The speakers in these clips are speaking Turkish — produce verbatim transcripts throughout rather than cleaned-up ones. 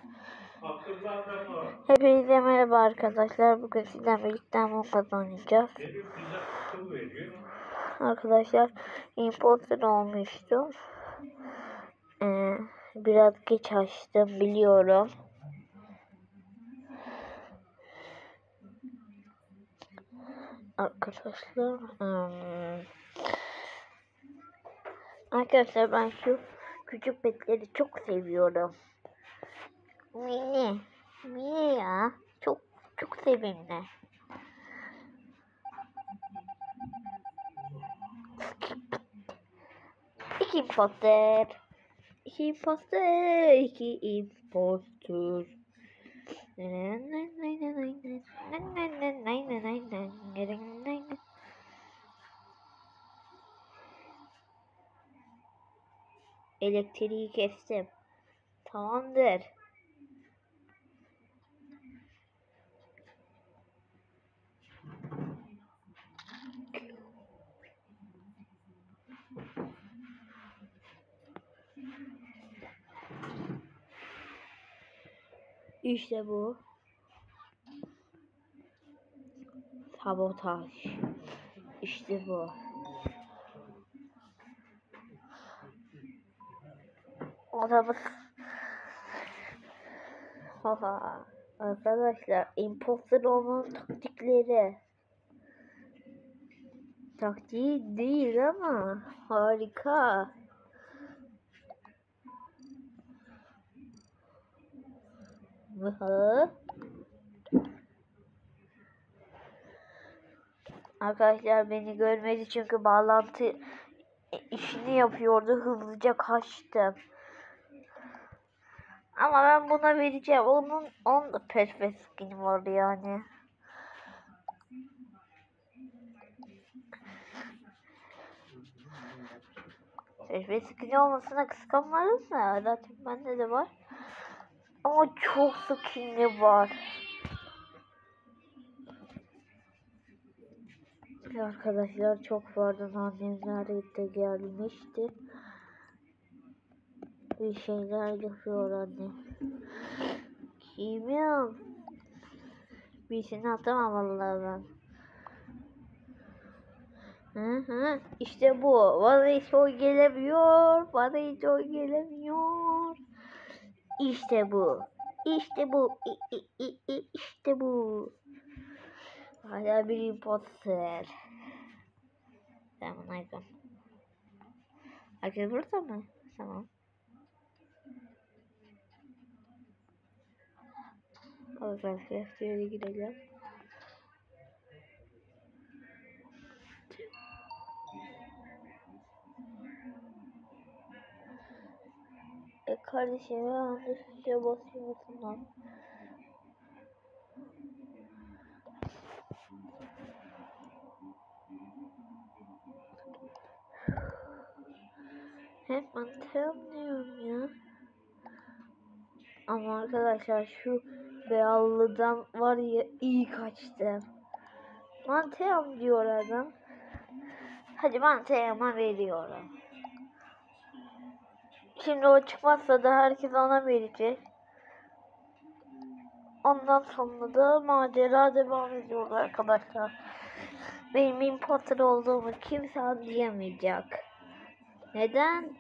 Hepinize merhaba arkadaşlar. Bugün sizden birlikte Among Us oynayacağız. Arkadaşlar imposter olmuştum. Ee, biraz geç açtım biliyorum. Arkadaşlar hmm. Arkadaşlar ben şu küçük petleri çok seviyorum. Mini. Mini ya. Çok çok sevimli. İki imposter. İki imposter. İki imposter. Elektriği kestim. Tamamdır. İşte bu. Sabotaj. İşte bu. Adamız. Haha. Arkadaşlar imposter olmanın taktikleri. Taktiği değil ama harika. Hı. Arkadaşlar beni görmedi çünkü bağlantı işini yapıyordu. Hızlıca kaçtım. Ama ben buna vereceğim. Onun onun da perfect skin vardı yani. Perfect skin olmasına kıskanmadım da zaten bende de var. Ama çok skinli var. Arkadaşlar çok pardon, annemler de gelmişti. Bir şeyler yapıyor anne. Kimim? Birisini atamam vallahi ben. Hı hı. İşte bu. Bana hiç oy gelemiyor. Bana hiç oy gelemiyor. İşte bu. İşte bu. İ, i, i, i, işte bu. Hala bir imposter. Tamam, aleyküm. Herkes burada mı? Tamam. Arkadaşlar şöyle gidelim. E kardeşim yanlışlıkla basıyorsun lan. Hep anlayamıyorum ya. Ama arkadaşlar şu beyazlıdan var ya iyi kaçtım. Mantıyam diyor adam. Hadi mantıyama veriyorum. Şimdi o çıkmazsa da herkes ona verecek. Ondan sonra da macera devam ediyor arkadaşlar. Benim imposter olduğumu kimse anlayamayacak. Neden?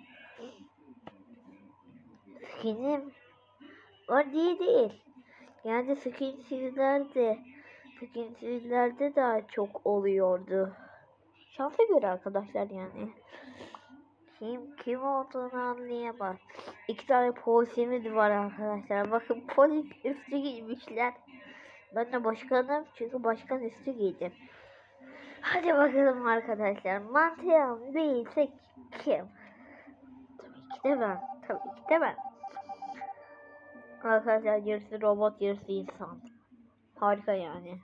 Skinim var diye değil. Yani skinsizlerde skinsizlerde daha çok oluyordu. Şansa göre arkadaşlar yani. Kim kim olduğunu anlayamaz. İki tane polisimiz var arkadaşlar. Bakın polis üstü giymişler. Ben de başkanım çünkü başkan üstü giydim. Hadi bakalım arkadaşlar. Mantıyan değilse kim? Tabii ki de ben. Tabii ki de ben. Arkadaşlar yarısı robot yarısı insan. Harika yani.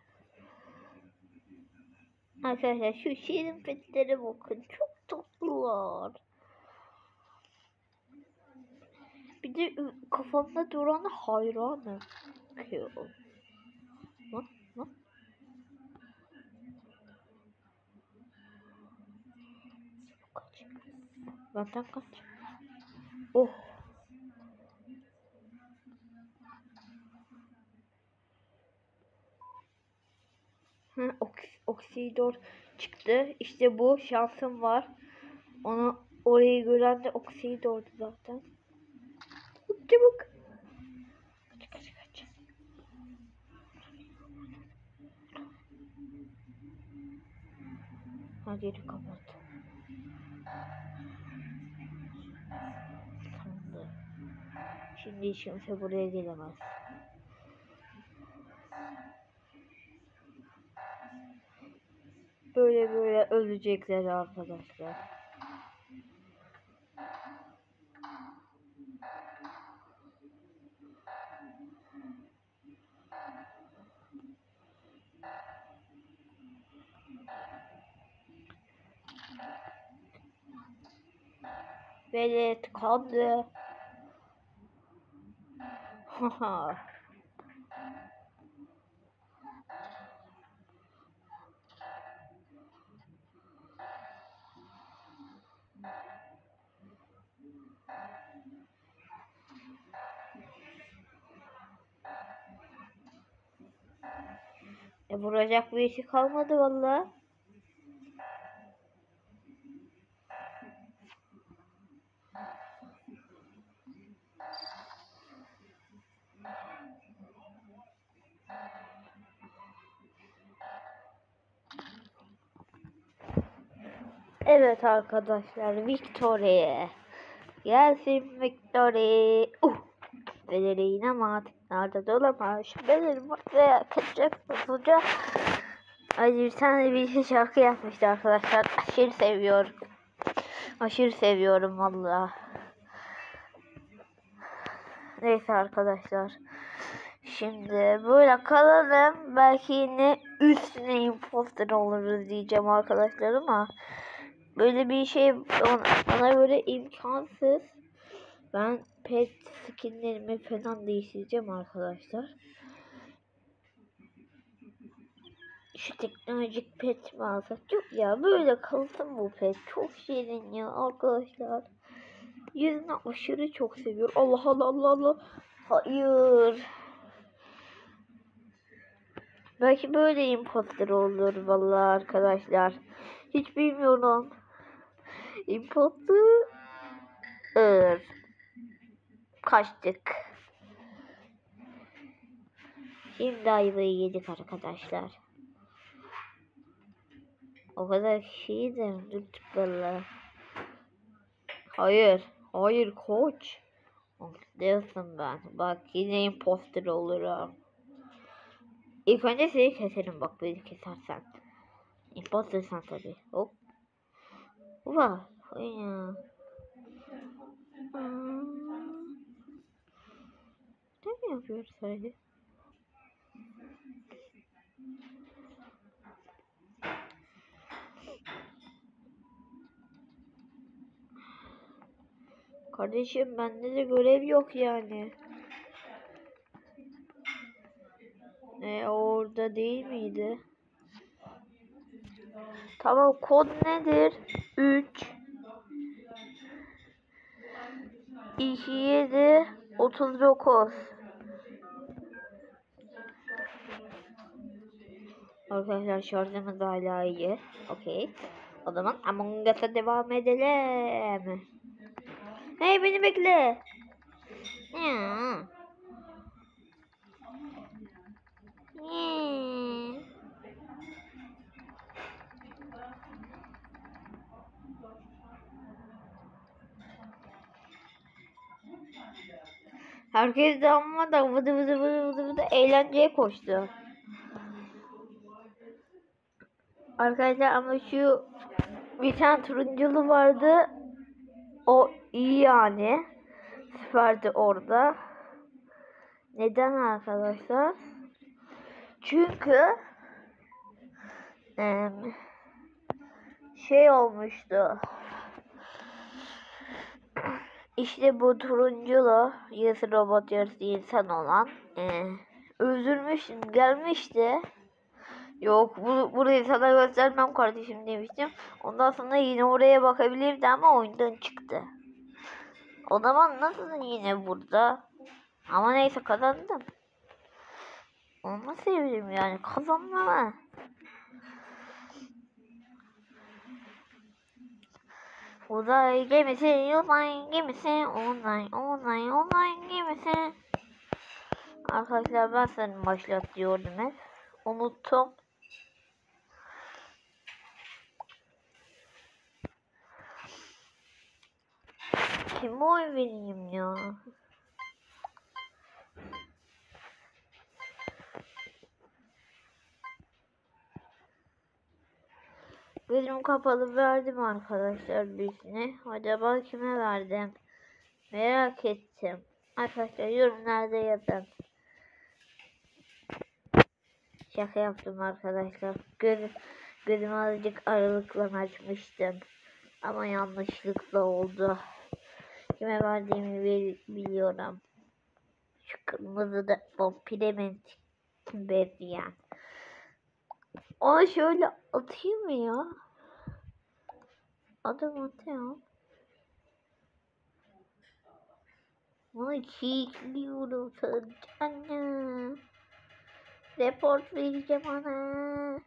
Arkadaşlar şu şirin petlere bakın. Çok tatlılar. Bir de kafamda duran hayranım. Lan lan. Kaç. Benden kaç. Oh. Oxidor çıktı. İşte bu şansım var. Onu orayı gören de Oxidor'du zaten. Çabuk. Kaç kaç kaç. Hadi yeri kapat. Tamamdır. Şimdi hiç kimse buraya gelemez. Böyle böyle ölecekler arkadaşlar. Velet kaldı. Haha. E vuracak bir şey kalmadı vallahi. Evet arkadaşlar, Victory. Gelsin Victory. Uh. Belirleyin ama nerede dolamaz. Belirim ortaya kaçacak hızlıca. Ay bir tane bir şey şarkı yapmıştı arkadaşlar. Aşırı seviyorum. Aşırı seviyorum vallahi. Neyse arkadaşlar. Şimdi böyle kalalım. Belki yine üstüne imposter oluruz diyeceğim arkadaşlar ama böyle bir şey ona, bana göre imkansız. Ben pet skinlerimi falan değiştireceğim arkadaşlar. Şu teknolojik pet mi alsak? Yok ya, böyle kalsın bu pet. Çok şirin ya arkadaşlar. Yüzünü aşırı çok seviyor. Allah Allah Allah Allah. Hayır. Belki böyle imposter olur vallahi arkadaşlar. Hiç bilmiyorum. Imposter. Kaçtık. Şimdi ayvayı yedik arkadaşlar. O kadar kişiyi de öldürdük vallahi. Hayır. Hayır koç. Diyorsun ben. Bak yine imposter olurum. İlk önce seni keserim bak, beni kesersen. Imposter sen tabi. Hop. Uva. Ya. Ne mi yapıyoruz öyle? Kardeşim bende de görev yok yani. E orada değil miydi? Tamam, kod nedir? üç iki yedi otuz dokuz. Arkadaşlar şarjımız hala iyi. Okey. O zaman Among Us'a devam edelim. Hey beni bekle. Ya. Hmm. Herkes de amma da vıdı vıdı vıdı vıdı vıdı eğlenceye koştu. Arkadaşlar ama şu bir tane turunculu vardı. O iyi yani. Süperdi orada. Neden arkadaşlar? Çünkü e, şey olmuştu. İşte bu turunculu yarısı robot yarısı insan olan e, öldürmüş gelmişti. Yok bu, burayı sana göstermem kardeşim demiştim. Ondan sonra yine oraya bakabilirdi ama oyundan çıktı. O zaman nasıl yine burada? Ama neyse kazandım. Onu sevdim yani, kazanmama. Uzay gemisi, uzay gemisi, uzay, uzay, uzay gemisi. Arkadaşlar ben seni başlat diyordum hep. Unuttum. Kime oy vereyim ya? Gözüm kapalı verdim arkadaşlar birisine. Acaba kime verdim? Merak ettim. Arkadaşlar yorumlarda yazın. Şaka yaptım arkadaşlar. Göz, gözümü azıcık aralıkla açmıştım. Ama yanlışlıkla oldu. Kime verdiğimi biliyorum. Şu kırmızı da vampire benzeyen. Ona şöyle atayım mı ya? Adam atayım. Onu çiğliyorum sana. Report vereceğim ona.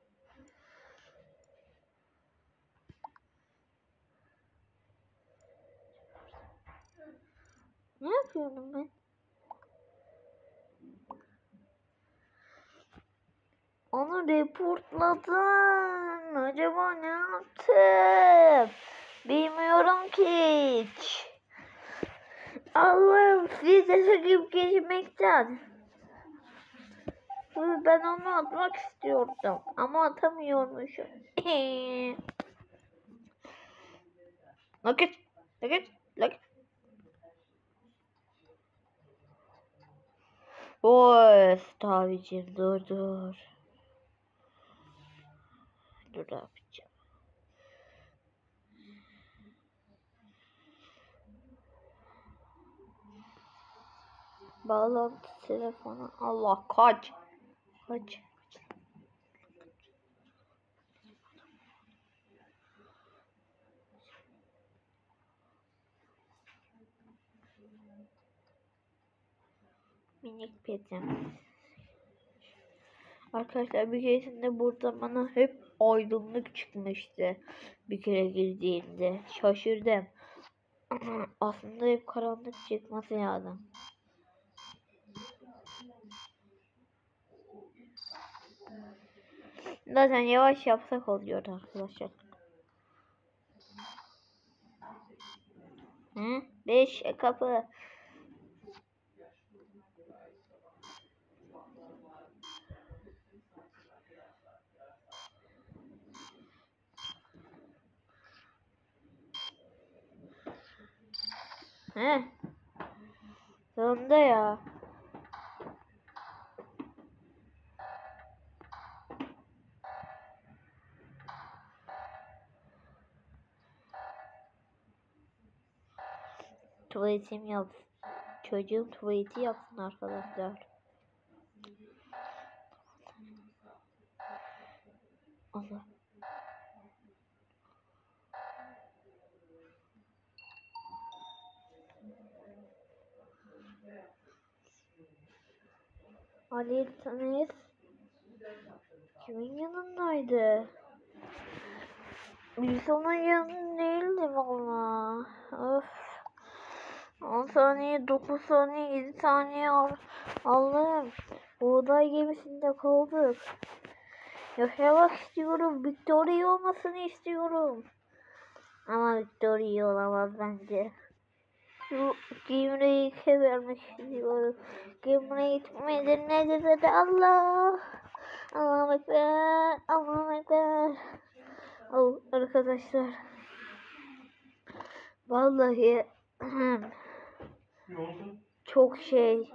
Ne yapıyorum ben? Onu reportladım. Acaba ne yaptım? Bilmiyorum ki hiç. Allah'ım size sakıp geçmekten. Ben onu atmak istiyordum. Ama atamıyormuşum. Look it. Look it. Look it. Oy, tabicim dur dur. Dur ne yapacağım? Bağlantı telefonu. Allah kaç. Kaç. Minik petim. Arkadaşlar bir keresinde burada bana hep aydınlık çıkmıştı. Bir kere girdiğimde. Şaşırdım. Aslında hep karanlık çıkması lazım. Zaten yavaş yapsak oluyor arkadaşlar. Hı? Beş kapı. He. Sonunda ya. Tuvaletim yap. Çocuğum tuvaleti yapsın arkadaşlar. Allah. Ali Taner kimin yanındaydı? Birisi onun yanında değildi valla. Öf. on saniye, dokuz saniye, yedi saniye. Allah'ım. Buğday gemisinde kaldık. Yaşamak istiyorum. Victoria olmasını istiyorum. Ama Victoria olamaz bence. Şu Gimri'yi vermek istiyorum. Gimri'yi gitmeden nedir dedi Allah. Allah'ım ekber. Allah'ım ekber. Oh, arkadaşlar. Vallahi çok şey.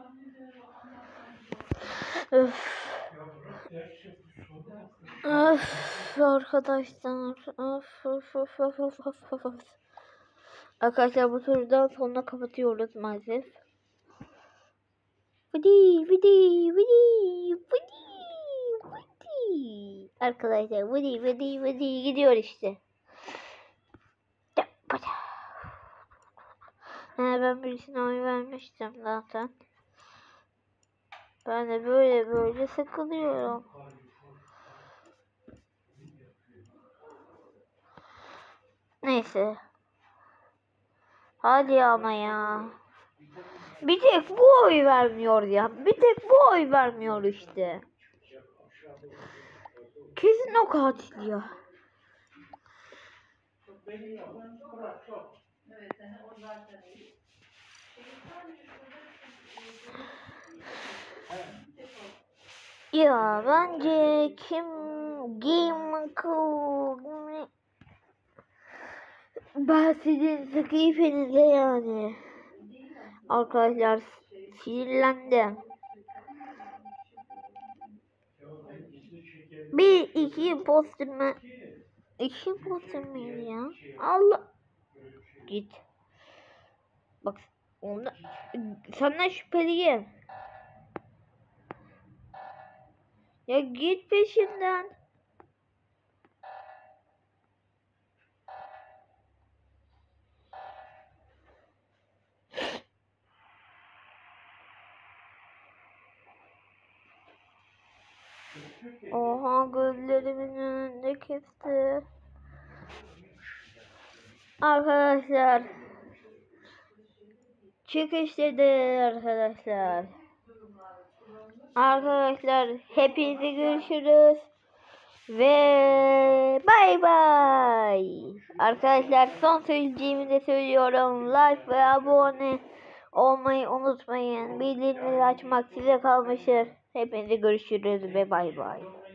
Öf. Öf arkadaşlar. Öf öf öf öf öf öf öf. Arkadaşlar bu turdan sonra kapatıyoruz maalesef. Vidi vidi vidi vidi vidi. Arkadaşlar vidi vidi vidi gidiyor işte. He, ben birisine oy vermiştim zaten. Ben de böyle böyle sıkılıyorum. Neyse. Hadi ama ya. Bir tek bu oy vermiyor ya. Bir tek bu oy vermiyor işte. Kesin o katil ya. Ya bence kim Game Cool ben sizin sıkıyfenize yani. Arkadaşlar sinirlendim. Bir iki imposter mı? İki imposter mıydı ya? Allah. Git. Bak onda senden şüpheliyim. Ya git peşimden. Oha gözlerimin önünde kesti. Arkadaşlar. Çıkış dedi arkadaşlar. Arkadaşlar hepinizi görüşürüz. Ve bay bay. Arkadaşlar son söyleyeceğimi de söylüyorum. Like ve abone olmayı unutmayın. Bildirimleri açmak size kalmıştır. Hepinizi görüşürüz ve bay bay.